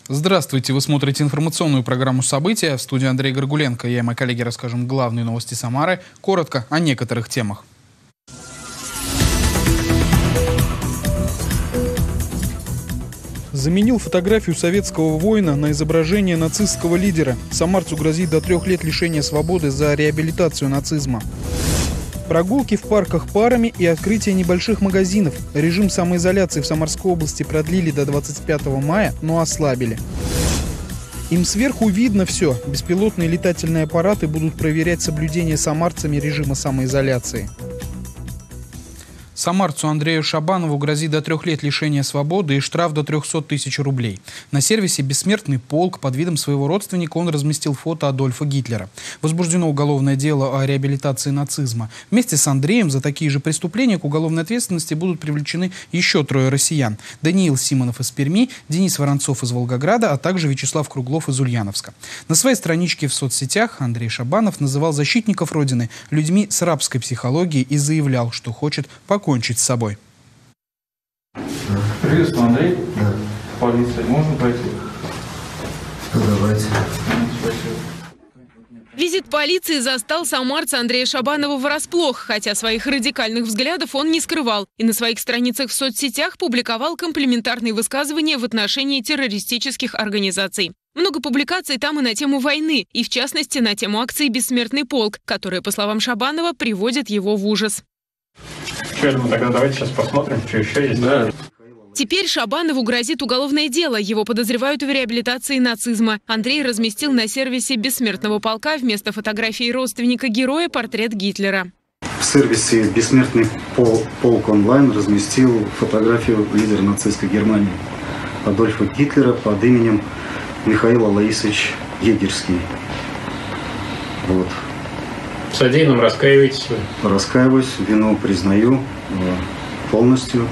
Здравствуйте, вы смотрите информационную программу «События». В студии Андрей Горгуленко. Я и мои коллеги расскажем главные новости Самары, коротко о некоторых темах. Заменил фотографию советского воина на изображение нацистского лидера. Самарцу грозит до 3 лет лишения свободы за реабилитацию нацизма. Прогулки в парках парами и открытие небольших магазинов. Режим самоизоляции в Самарской области продлили до 25 мая, но ослабили. Им сверху видно все. Беспилотные летательные аппараты будут проверять соблюдение самарцами режима самоизоляции. Самарцу Андрею Шабанову грозит до 3 лет лишения свободы и штраф до 300 тысяч рублей. На сервисе «Бессмертный полк» под видом своего родственника он разместил фото Адольфа Гитлера. Возбуждено уголовное дело о реабилитации нацизма. Вместе с Андреем за такие же преступления к уголовной ответственности будут привлечены еще 3 россиян. Даниил Симонов из Перми, Денис Воронцов из Волгограда, а также Вячеслав Круглов из Ульяновска. На своей страничке в соцсетях Андрей Шабанов называл защитников Родины людьми с рабской психологией и заявлял, что хочет покончить с собой. Приветствую, Андрей. Да. Полиция. Можно пройти? Давайте. Спасибо. Визит полиции застал самарца Андрея Шабанова врасплох, хотя своих радикальных взглядов он не скрывал и на своих страницах в соцсетях публиковал комплиментарные высказывания в отношении террористических организаций. Много публикаций там и на тему войны, и в частности на тему акции «Бессмертный полк», которая, по словам Шабанова, приводит его в ужас. Тогда давайте сейчас посмотрим, что еще есть. Да. Теперь Шабанову грозит уголовное дело. Его подозревают в реабилитации нацизма. Андрей разместил на сервисе «Бессмертного полка» вместо фотографии родственника героя портрет Гитлера. В сервисе «Бессмертный полк онлайн» разместил фотографию лидера нацистской Германии Адольфа Гитлера под именем Михаил Алаисович Егерский. Вот. В содеянном раскаиваетесь вы? Раскаиваюсь, вину признаю полностью.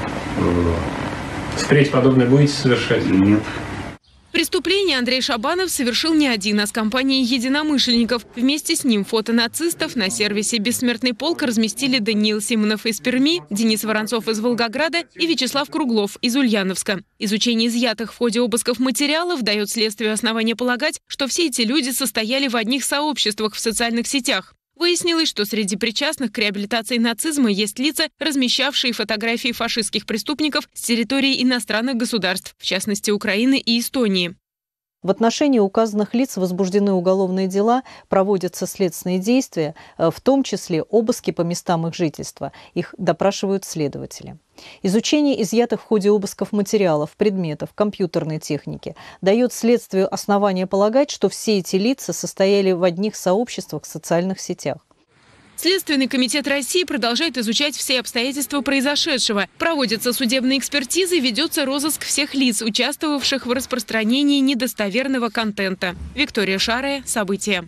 Впредь подобное будете совершать? Нет. Преступление Андрей Шабанов совершил не один, а с компанией единомышленников. Вместе с ним фото нацистов на сервисе «Бессмертный полк» разместили Даниил Симонов из Перми, Денис Воронцов из Волгограда и Вячеслав Круглов из Ульяновска. Изучение изъятых в ходе обысков материалов дает следствию основания полагать, что все эти люди состояли в одних сообществах в социальных сетях. Выяснилось, что среди причастных к реабилитации нацизма есть лица, размещавшие фотографии фашистских преступников с территории иностранных государств, в частности Украины и Эстонии. В отношении указанных лиц возбуждены уголовные дела, проводятся следственные действия, в том числе обыски по местам их жительства. Их допрашивают следователи. Изучение изъятых в ходе обысков материалов, предметов, компьютерной техники дает следствию основания полагать, что все эти лица состояли в одних сообществах в социальных сетях. Следственный комитет России продолжает изучать все обстоятельства произошедшего. Проводятся судебные экспертизы, ведется розыск всех лиц, участвовавших в распространении недостоверного контента. Виктория Шарая, «События».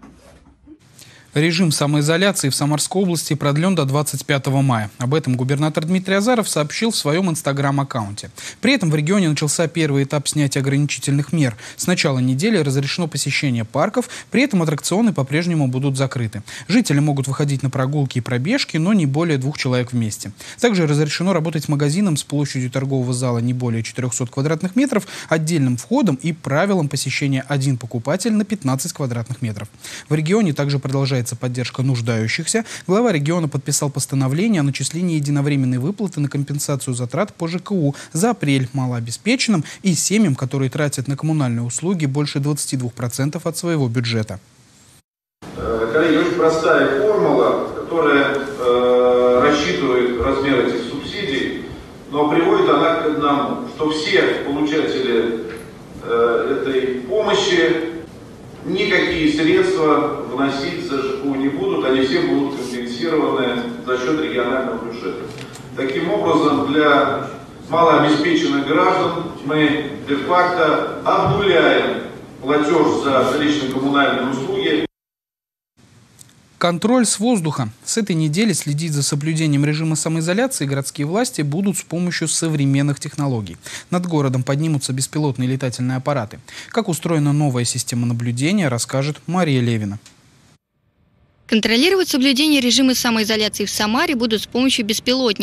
Режим самоизоляции в Самарской области продлен до 25 мая. Об этом губернатор Дмитрий Азаров сообщил в своем инстаграм-аккаунте. При этом в регионе начался первый этап снятия ограничительных мер. С начала недели разрешено посещение парков, при этом аттракционы по-прежнему будут закрыты. Жители могут выходить на прогулки и пробежки, но не более 2 человек вместе. Также разрешено работать магазинам с площадью торгового зала не более 400 квадратных метров, отдельным входом и правилом посещения 1 покупатель на 15 квадратных метров. В регионе также продолжается поддержка нуждающихся. Глава региона подписал постановление о начислении единовременной выплаты на компенсацию затрат по ЖКУ за апрель малообеспеченным и семьям, которые тратят на коммунальные услуги больше 22% от своего бюджета. Коллеги, очень простая формула, которая рассчитывает размер этих субсидий, но приводит она к одному, что все получатели этой помощи никакие средства вносить за ЖКУ не будут, они все будут компенсированы за счет регионального бюджета. Таким образом, для малообеспеченных граждан мы де-факто обнуляем платеж за жилищно-коммунальные услуги. Контроль с воздуха. С этой недели следить за соблюдением режима самоизоляции городские власти будут с помощью современных технологий. Над городом поднимутся беспилотные летательные аппараты. Как устроена новая система наблюдения, расскажет Мария Левина. Контролировать соблюдение режима самоизоляции в Самаре будут с помощью беспилотников.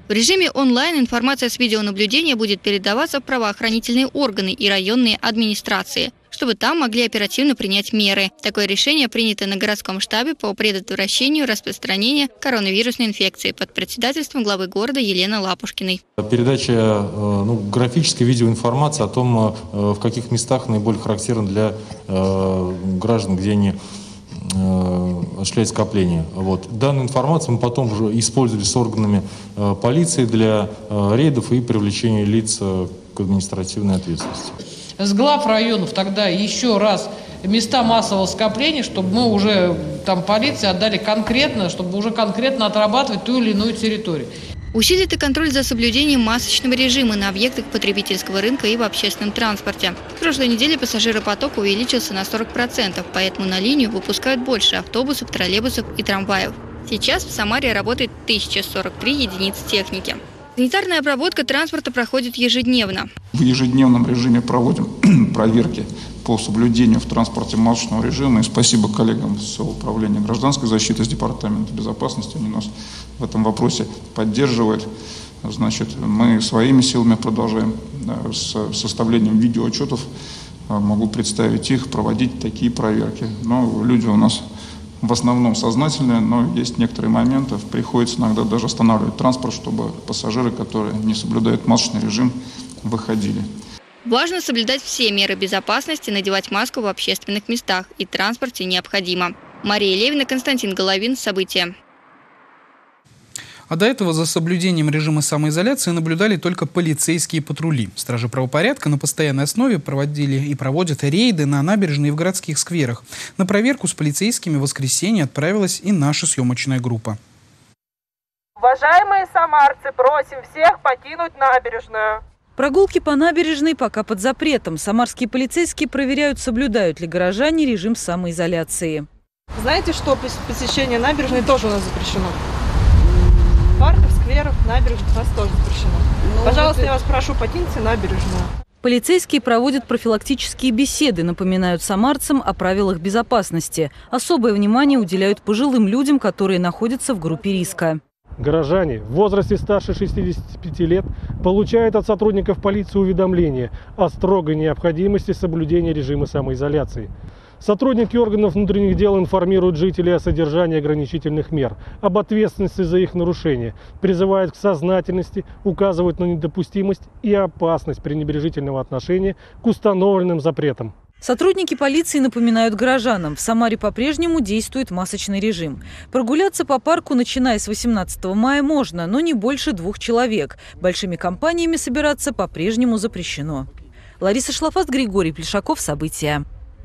В режиме онлайн информация с видеонаблюдения будет передаваться в правоохранительные органы и районные администрации, чтобы там могли оперативно принять меры. Такое решение принято на городском штабе по предотвращению распространения коронавирусной инфекции под председательством главы города Елены Лапушкиной. Передача графической видеоинформации о том, в каких местах наиболее характерно для граждан, где они осуществляют скопление. Данную информацию мы потом уже использовали с органами полиции для рейдов и привлечения лиц к административной ответственности. С глав районов тогда еще раз места массового скопления, чтобы мы уже там полиции отдали конкретно, чтобы уже конкретно отрабатывать ту или иную территорию. Усилит и контроль за соблюдением масочного режима на объектах потребительского рынка и в общественном транспорте. В прошлой неделе пассажиропоток увеличился на 40%, поэтому на линию выпускают больше автобусов, троллейбусов и трамваев. Сейчас в Самаре работает 1043 единицы техники. Санитарная обработка транспорта проходит ежедневно. В ежедневном режиме проводим проверки по соблюдению в транспорте масочного режима. И спасибо коллегам с управления гражданской защиты, с департамента безопасности. Они нас в этом вопросе поддерживают. Мы своими силами продолжаем с составлением видеоотчетов. Могу представить их, проводить такие проверки. Но люди у нас в основном сознательные, но есть некоторые моменты, приходится иногда даже останавливать транспорт, чтобы пассажиры, которые не соблюдают масочный режим, выходили. Важно соблюдать все меры безопасности, надевать маску в общественных местах и транспорте необходимо. Мария Левина, Константин Головин. События. А до этого за соблюдением режима самоизоляции наблюдали только полицейские патрули. Стражи правопорядка на постоянной основе проводили и проводят рейды на набережной и в городских скверах. На проверку с полицейскими в воскресенье отправилась и наша съемочная группа. Уважаемые самарцы, просим всех покинуть набережную. Прогулки по набережной пока под запретом. Самарские полицейские проверяют, соблюдают ли горожане режим самоизоляции. Знаете, что посещение набережной тоже у нас запрещено? Парков, скверов, набережных у нас тоже запрещено. Пожалуйста, я вас прошу, покиньте набережную. Полицейские проводят профилактические беседы, напоминают самарцам о правилах безопасности. Особое внимание уделяют пожилым людям, которые находятся в группе риска. Горожане в возрасте старше 65 лет получают от сотрудников полиции уведомление о строгой необходимости соблюдения режима самоизоляции. Сотрудники органов внутренних дел информируют жителей о содержании ограничительных мер, об ответственности за их нарушение, призывают к сознательности, указывают на недопустимость и опасность пренебрежительного отношения к установленным запретам. Сотрудники полиции напоминают горожанам, в Самаре по-прежнему действует масочный режим. Прогуляться по парку, начиная с 18 мая, можно, но не больше 2 человек. Большими компаниями собираться по-прежнему запрещено. Лариса Шлафаст, Григорий Плешаков. События.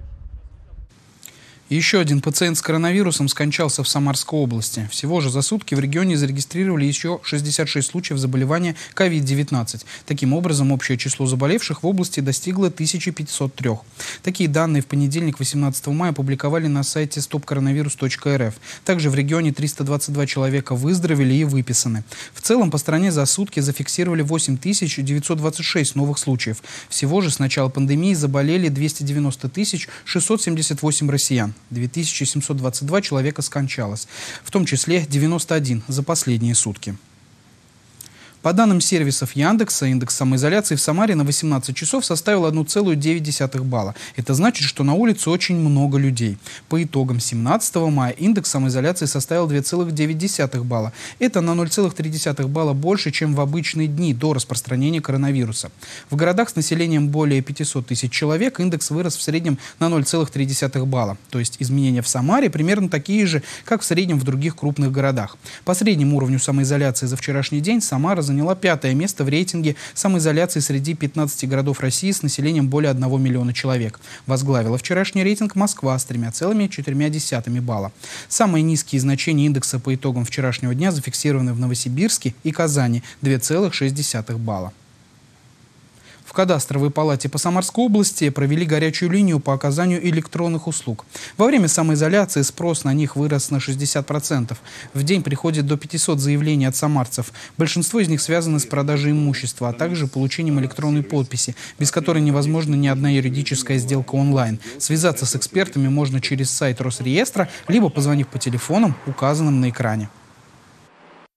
Еще один пациент с коронавирусом скончался в Самарской области. Всего же за сутки в регионе зарегистрировали еще 66 случаев заболевания COVID-19. Таким образом, общее число заболевших в области достигло 1503. Такие данные в понедельник, 18 мая, опубликовали на сайте stopcoronavirus.rf. Также в регионе 322 человека выздоровели и выписаны. В целом по стране за сутки зафиксировали 8926 новых случаев. Всего же с начала пандемии заболели 290 678 россиян. 2722 человека скончалось, в том числе 91 за последние сутки. По данным сервисов Яндекса, индекс самоизоляции в Самаре на 18 часов составил 1,9 балла. Это значит, что на улице очень много людей. По итогам 17 мая индекс самоизоляции составил 2,9 балла. Это на 0,3 балла больше, чем в обычные дни до распространения коронавируса. В городах с населением более 500 тысяч человек индекс вырос в среднем на 0,3 балла. То есть изменения в Самаре примерно такие же, как в среднем в других крупных городах. По среднему уровню самоизоляции за вчерашний день Самара заняла 5-е место в рейтинге самоизоляции среди 15 городов России с населением более 1 миллиона человек. Возглавила вчерашний рейтинг Москва с 3,4 балла. Самые низкие значения индекса по итогам вчерашнего дня зафиксированы в Новосибирске и Казани – 2,6 балла. В кадастровой палате по Самарской области провели горячую линию по оказанию электронных услуг. Во время самоизоляции спрос на них вырос на 60%. В день приходит до 500 заявлений от самарцев. Большинство из них связаны с продажей имущества, а также получением электронной подписи, без которой невозможна ни одна юридическая сделка онлайн. Связаться с экспертами можно через сайт Росреестра, либо позвонив по телефонам, указанным на экране.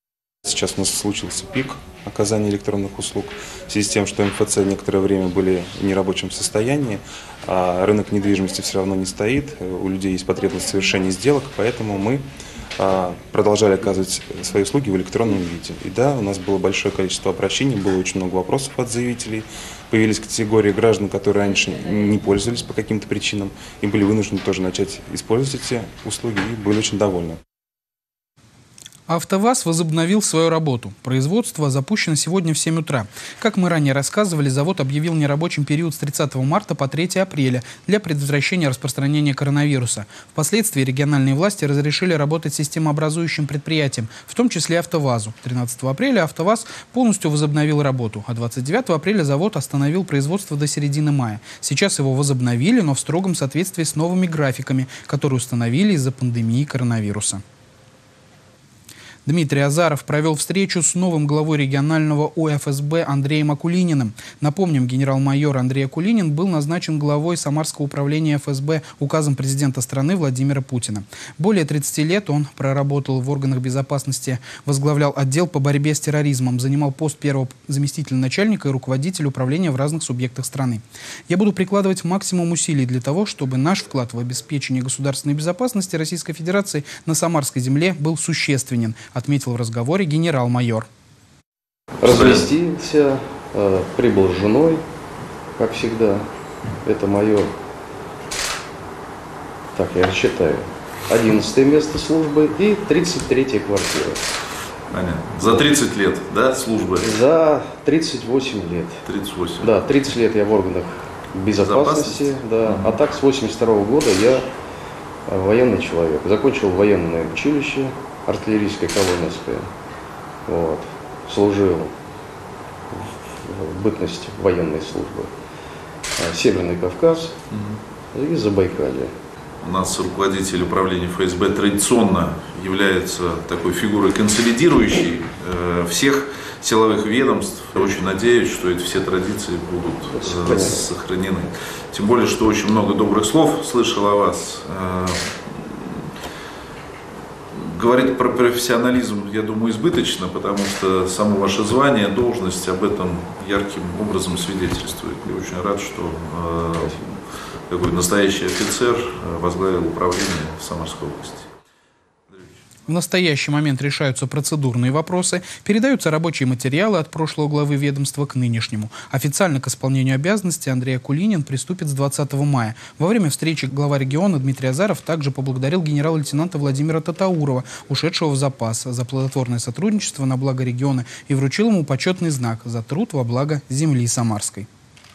Сейчас у нас случился пик оказания электронных услуг в связи с тем, что МФЦ некоторое время были в нерабочем состоянии, а рынок недвижимости все равно не стоит, у людей есть потребность в совершении сделок, поэтому мы продолжали оказывать свои услуги в электронном виде. И да, у нас было большое количество обращений, было очень много вопросов от заявителей, появились категории граждан, которые раньше не пользовались по каким-то причинам, и были вынуждены тоже начать использовать эти услуги и были очень довольны. АвтоВАЗ возобновил свою работу. Производство запущено сегодня в 7 утра. Как мы ранее рассказывали, завод объявил нерабочим период с 30 марта по 3 апреля для предотвращения распространения коронавируса. Впоследствии региональные власти разрешили работать системообразующим предприятиям, в том числе АвтоВАЗу. 13 апреля АвтоВАЗ полностью возобновил работу, а 29 апреля завод остановил производство до середины мая. Сейчас его возобновили, но в строгом соответствии с новыми графиками, которые установили из-за пандемии коронавируса. Дмитрий Азаров провел встречу с новым главой регионального УФСБ Андреем Акулининым. Напомним, генерал-майор Андрей Акулинин был назначен главой Самарского управления ФСБ указом президента страны Владимира Путина. Более 30 лет он проработал в органах безопасности, возглавлял отдел по борьбе с терроризмом, занимал пост первого заместителя начальника и руководителя управления в разных субъектах страны. «Я буду прикладывать максимум усилий для того, чтобы наш вклад в обеспечение государственной безопасности Российской Федерации на Самарской земле был существенен», отметил в разговоре генерал-майор. Разместился, прибыл с женой, как всегда. Это майор, так я считаю, 11-е место службы и 33-я квартира. Понятно. За 30 лет, да, службы? За 38 лет. 38. Да, 30 лет я в органах безопасности, да. А так с 82-го года я военный человек. Закончил военное училище. Артиллерийская Коломенская, вот, служил в бытности военной службы. Северный Кавказ и Забайкалье. У нас руководитель управления ФСБ традиционно является такой фигурой консолидирующей всех силовых ведомств. Я очень надеюсь, что эти все традиции будут сохранены. Тем более, что очень много добрых слов слышал о вас. Говорить про профессионализм, я думаю, избыточно, потому что само ваше звание, должность об этом ярким образом свидетельствует. Я очень рад, что такой настоящий офицер возглавил управление в Самарской области. В настоящий момент решаются процедурные вопросы, передаются рабочие материалы от прошлого главы ведомства к нынешнему. Официально к исполнению обязанностей Андрей Акулинин приступит с 20 мая. Во время встречи глава региона Дмитрий Азаров также поблагодарил генерал-лейтенанта Владимира Татаурова, ушедшего в запас, за плодотворное сотрудничество на благо региона и вручил ему почетный знак за труд во благо земли Самарской.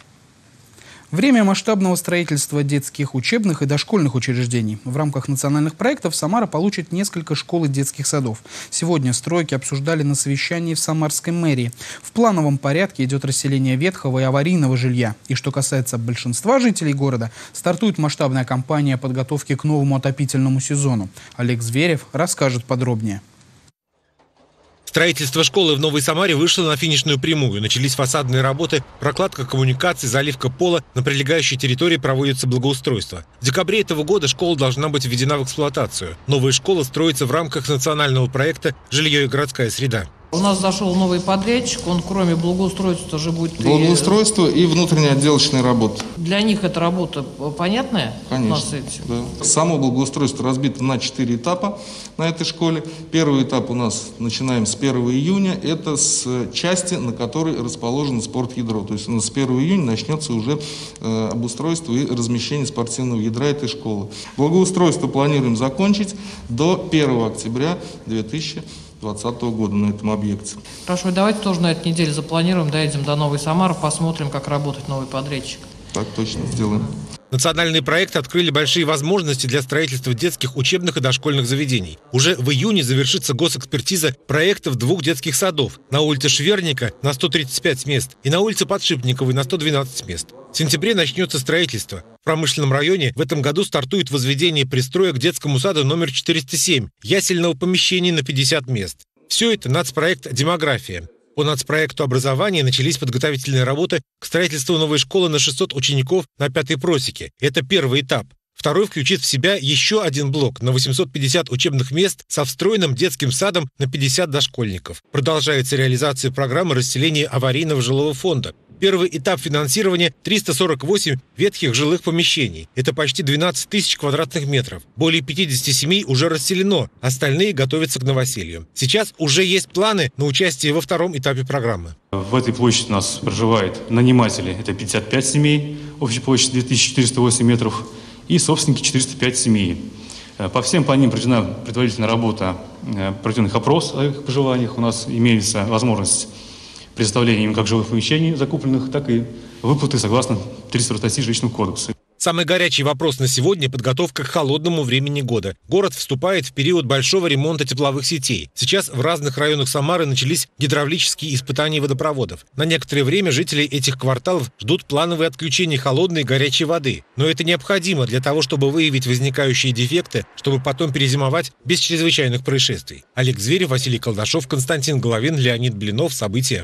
Время масштабного строительства детских, учебных и дошкольных учреждений. В рамках национальных проектов Самара получит несколько школ и детских садов. Сегодня стройки обсуждали на совещании в Самарской мэрии. В плановом порядке идет расселение ветхого и аварийного жилья. И что касается большинства жителей города, стартует масштабная кампания подготовки к новому отопительному сезону. Олег Зверев расскажет подробнее. Строительство школы в Новой Самаре вышло на финишную прямую. Начались фасадные работы, прокладка коммуникаций, заливка пола. На прилегающей территории проводится благоустройство. В декабре этого года школа должна быть введена в эксплуатацию. Новая школа строится в рамках национального проекта «Жилье и городская среда». У нас зашел новый подрядчик, он кроме благоустройства тоже будет... Благоустройство и внутренние отделочные работы. Для них эта работа понятная? Конечно, да. Само благоустройство разбито на 4 этапа на этой школе. Первый этап у нас начинаем с 1 июня, это с части, на которой расположено спортядро. То есть у нас с 1 июня начнется уже обустройство и размещение спортивного ядра этой школы. Благоустройство планируем закончить до 1 октября 2020 года на этом объекте. Хорошо, давайте тоже на этой неделе запланируем, доедем до Новой Самары, посмотрим, как работает новый подрядчик. Так точно сделаем. Национальные проекты открыли большие возможности для строительства детских, учебных и дошкольных заведений. Уже в июне завершится госэкспертиза проектов 2 детских садов на улице Шверника на 135 мест и на улице Подшипниковой на 112 мест. В сентябре начнется строительство. В промышленном районе в этом году стартует возведение пристроек к детскому саду номер 407, ясельного помещения на 50 мест. Все это нацпроект «Демография». По нацпроекту образования начались подготовительные работы к строительству новой школы на 600 учеников на 5-й просеке. Это первый этап. Второй включит в себя еще один блок на 850 учебных мест со встроенным детским садом на 50 дошкольников. Продолжается реализация программы расселения аварийного жилого фонда. Первый этап финансирования – 348 ветхих жилых помещений. Это почти 12 тысяч квадратных метров. Более 50 семей уже расселено, остальные готовятся к новоселью. Сейчас уже есть планы на участие во втором этапе программы. В этой площади у нас проживают наниматели. Это 55 семей, общая площадь 2408 метров, и собственники 405 семей. По всем по ним проведена предварительная работа, проведен их опрос о их пожеланиях. У нас имеется возможность предоставления им как жилых помещений закупленных, так и выплаты согласно 32 статьи Жилищного кодекса. Самый горячий вопрос на сегодня – подготовка к холодному времени года. Город вступает в период большого ремонта тепловых сетей. Сейчас в разных районах Самары начались гидравлические испытания водопроводов. На некоторое время жители этих кварталов ждут плановые отключения холодной и горячей воды. Но это необходимо для того, чтобы выявить возникающие дефекты, чтобы потом перезимовать без чрезвычайных происшествий. Олег Зверев, Василий Колдашов, Константин Головин, Леонид Блинов. События.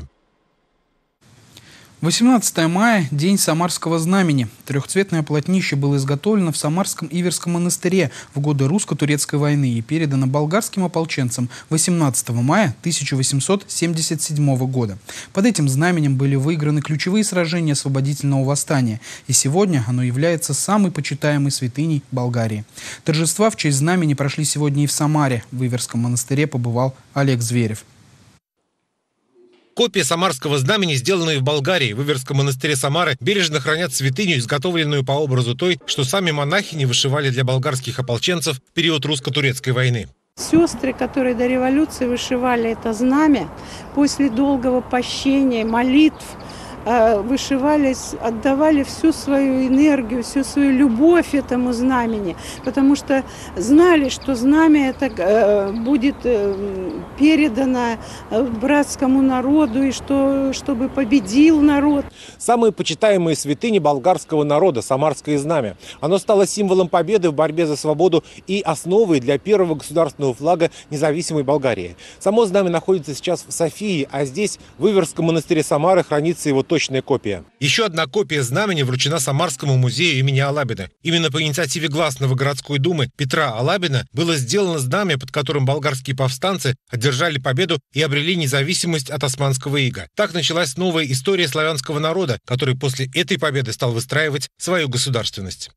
18 мая – День Самарского знамени. Трехцветное полотнище было изготовлено в Самарском Иверском монастыре в годы русско-турецкой войны и передано болгарским ополченцам 18 мая 1877 года. Под этим знаменем были выиграны ключевые сражения освободительного восстания, и сегодня оно является самой почитаемой святыней Болгарии. Торжества в честь знамени прошли сегодня и в Самаре. В Иверском монастыре побывал Олег Зверев. Копия самарского знамени, сделанная в Болгарии, в Иверском монастыре Самары, бережно хранят святыню, изготовленную по образу той, что сами монахини вышивали для болгарских ополченцев в период русско-турецкой войны. Сестры, которые до революции вышивали это знамя, после долгого пощения, молитв, вышивались, отдавали всю свою энергию, всю свою любовь этому знамени, потому что знали, что знамя это будет передано братскому народу, и чтобы победил народ. Самые почитаемые святыни болгарского народа – самарское знамя. Оно стало символом победы в борьбе за свободу и основой для первого государственного флага независимой Болгарии. Само знамя находится сейчас в Софии, а здесь, в Иверском монастыре Самары, хранится его точная копия. Еще одна копия знамени вручена Самарскому музею имени Алабина. Именно по инициативе гласного городской думы Петра Алабина было сделано знамя, под которым болгарские повстанцы одержали победу и обрели независимость от османского ига. Так началась новая история славянского народа, который после этой победы стал выстраивать свою государственность.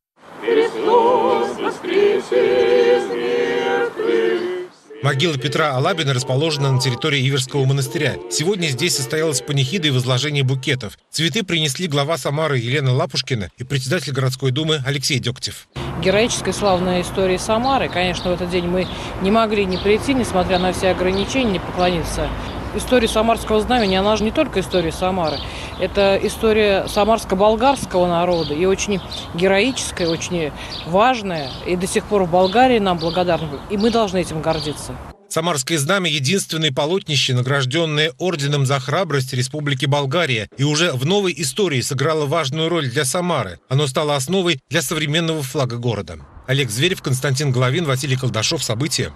Могила Петра Алабина расположена на территории Иверского монастыря. Сегодня здесь состоялась панихида и возложение букетов. Цветы принесли глава Самары Елена Лапушкина и председатель городской думы Алексей Дегтев. Героическая славная история Самары. Конечно, в этот день мы не могли не прийти, несмотря на все ограничения, не поклониться. История самарского знамени, она же не только история Самары. Это история самарско-болгарского народа. И очень героическая, очень важная. И до сих пор в Болгарии нам благодарны. И мы должны этим гордиться. Самарское знамя – единственное полотнище, награжденное орденом за храбрость Республики Болгария, и уже в новой истории сыграло важную роль для Самары. Оно стало основой для современного флага города. Олег Зверев, Константин Головин, Василий Колдашов. События.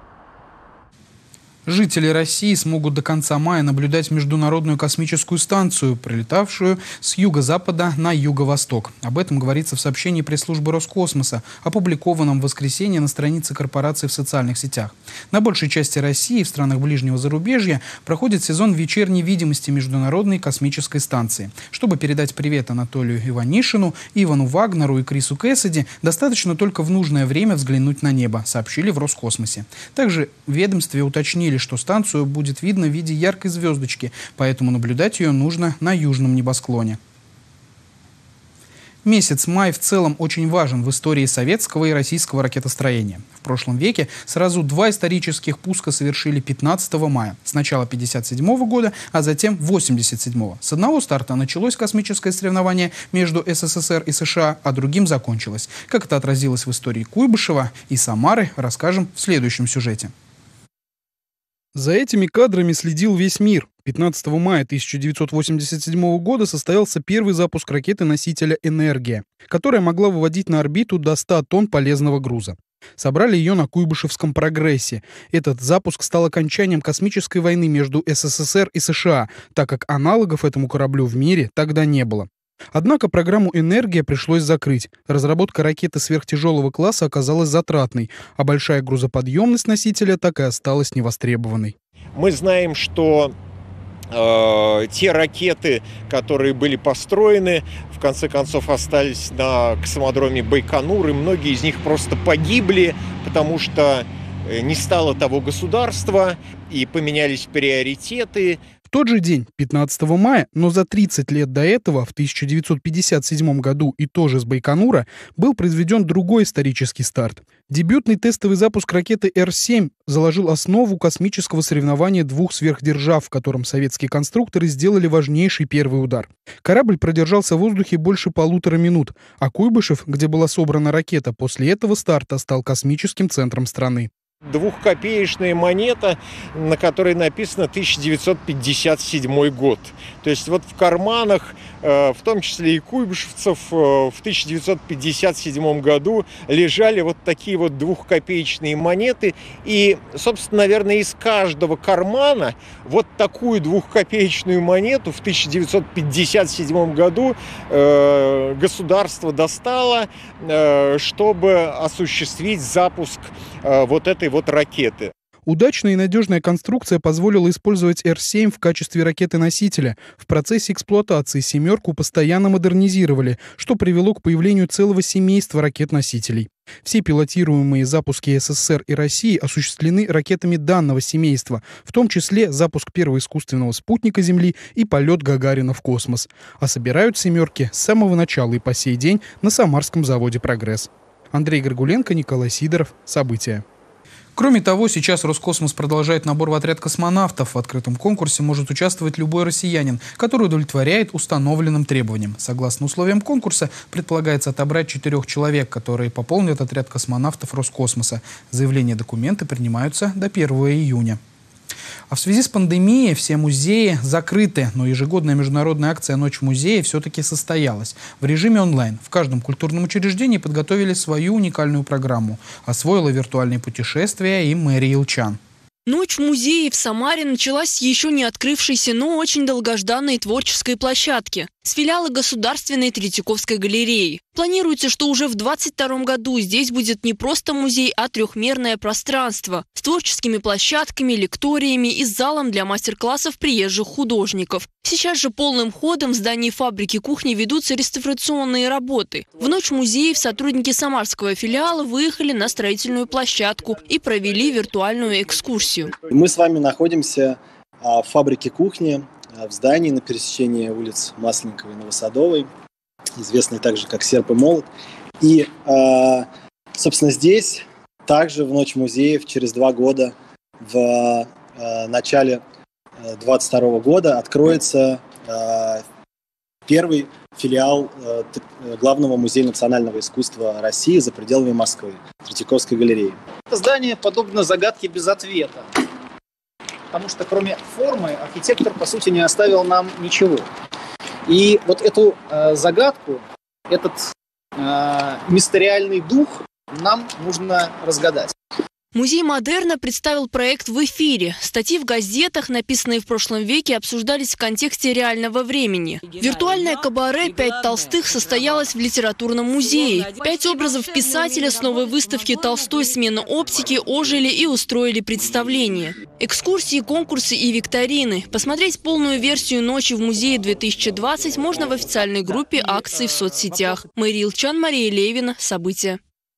Жители России смогут до конца мая наблюдать Международную космическую станцию, прилетавшую с юго-запада на юго-восток. Об этом говорится в сообщении пресс-службы Роскосмоса, опубликованном в воскресенье на странице корпорации в социальных сетях. На большей части России, в странах ближнего зарубежья, проходит сезон вечерней видимости Международной космической станции. Чтобы передать привет Анатолию Иванишину, Ивану Вагнеру и Крису Кэссиди, достаточно только в нужное время взглянуть на небо, сообщили в Роскосмосе. Также в ведомстве уточнили, что станцию будет видно в виде яркой звездочки, поэтому наблюдать ее нужно на южном небосклоне. Месяц май в целом очень важен в истории советского и российского ракетостроения. В прошлом веке сразу два исторических пуска совершили 15 мая. Сначала 1957 года, а затем 1987. С одного старта началось космическое соревнование между СССР и США, а другим закончилось. Как это отразилось в истории Куйбышева и Самары, расскажем в следующем сюжете. За этими кадрами следил весь мир. 15 мая 1987 года состоялся первый запуск ракеты-носителя «Энергия», которая могла выводить на орбиту до 100 тонн полезного груза. Собрали ее на Куйбышевском прогрессе. Этот запуск стал окончанием космической войны между СССР и США, так как аналогов этому кораблю в мире тогда не было. Однако программу «Энергия» пришлось закрыть. Разработка ракеты сверхтяжелого класса оказалась затратной, а большая грузоподъемность носителя так и осталась невостребованной. Мы знаем, что те ракеты, которые были построены, в конце концов остались на космодроме Байконур, и многие из них просто погибли, потому что не стало того государства, и поменялись приоритеты. В тот же день, 15 мая, но за 30 лет до этого, в 1957 году и тоже с Байконура, был произведен другой исторический старт. Дебютный тестовый запуск ракеты Р-7 заложил основу космического соревнования двух сверхдержав, в котором советские конструкторы сделали важнейший первый удар. Корабль продержался в воздухе больше 1,5 минут, а Куйбышев, где была собрана ракета, после этого старта стал космическим центром страны. Двухкопеечная монета, на которой написано 1957 год. То есть вот в карманах, в том числе и куйбышевцев, в 1957 году лежали вот такие вот двухкопеечные монеты. И, собственно, наверное, из каждого кармана вот такую двухкопеечную монету в 1957 году государство достало, чтобы осуществить запуск вот этой вот ракеты. Удачная и надежная конструкция позволила использовать Р-7 в качестве ракеты-носителя. В процессе эксплуатации «семерку» постоянно модернизировали, что привело к появлению целого семейства ракет-носителей. Все пилотируемые запуски СССР и России осуществлены ракетами данного семейства, в том числе запуск первого искусственного спутника Земли и полет Гагарина в космос. А собирают «семерки» с самого начала и по сей день на Самарском заводе «Прогресс». Андрей Горгуленко, Николай Сидоров. События. Кроме того, сейчас Роскосмос продолжает набор в отряд космонавтов. В открытом конкурсе может участвовать любой россиянин, который удовлетворяет установленным требованиям. Согласно условиям конкурса, предполагается отобрать 4 человек, которые пополнят отряд космонавтов Роскосмоса. Заявления и документы принимаются до 1 июня. А в связи с пандемией все музеи закрыты, но ежегодная международная акция «Ночь музея» все-таки состоялась. В режиме онлайн. В каждом культурном учреждении подготовили свою уникальную программу. Освоила виртуальные путешествия и Мэри Илчан. Ночь в музее в Самаре началась с еще не открывшейся, но очень долгожданной творческой площадки с филиала Государственной Третьяковской галереи. Планируется, что уже в 2022 году здесь будет не просто музей, а трехмерное пространство с творческими площадками, лекториями и залом для мастер-классов приезжих художников. Сейчас же полным ходом в здании фабрики кухни ведутся реставрационные работы. В Ночь музеев сотрудники самарского филиала выехали на строительную площадку и провели виртуальную экскурсию. Мы с вами находимся в фабрике кухни, в здании на пересечении улиц Масленниковой и Новосадовой, известной также как «Серп и молот». И, собственно, здесь также в Ночь музеев через 2 года, в начале 2022 года, откроется первый филиал Главного музея национального искусства России за пределами Москвы, Третьяковской галереи. Это здание подобно загадке без ответа, потому что кроме формы архитектор, по сути, не оставил нам ничего. И вот эту загадку, этот мистериальный дух нам нужно разгадать. Музей «Модерна» представил проект в эфире. Статьи в газетах, написанные в прошлом веке, обсуждались в контексте реального времени. Виртуальное кабаре «5 толстых» состоялось в литературном музее. 5 образов писателя с новой выставки «Толстой. Смена оптики» ожили и устроили представление. Экскурсии, конкурсы и викторины. Посмотреть полную версию «Ночи в музее-2020» можно в официальной группе акций в соцсетях. Мэри Илчан, Мария Левина. События.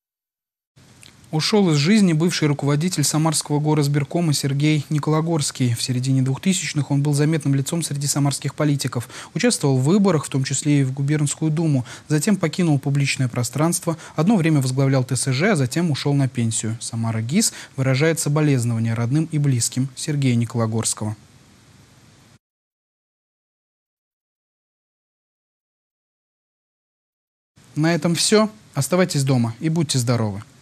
Ушел из жизни бывший руководитель Самарского горосберкома Сергей Никологорский. В середине 2000-х он был заметным лицом среди самарских политиков. Участвовал в выборах, в том числе и в губернскую думу. Затем покинул публичное пространство. Одно время возглавлял ТСЖ, а затем ушел на пенсию. Самара ГИС выражает соболезнования родным и близким Сергея Никологорского. На этом все. Оставайтесь дома и будьте здоровы.